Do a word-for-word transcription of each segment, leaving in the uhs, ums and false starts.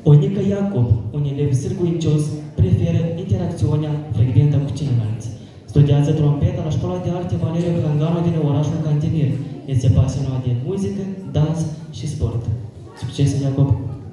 Onica Iacob, un elev sârguincios, preferă interacțiunea frecventă cu ceilalți. Studiază trompeta la Școala de Arte Valeriu Hanganu din orașul Cantemir. Este pasionat de muzică, dans și sport. Succes, Iacob!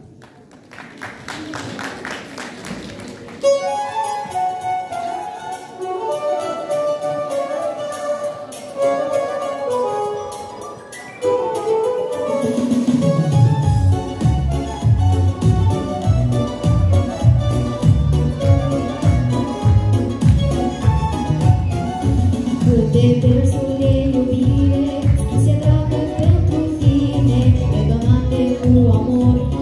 De versul de iubire scrise dragă pentru tine, redonate cu amor.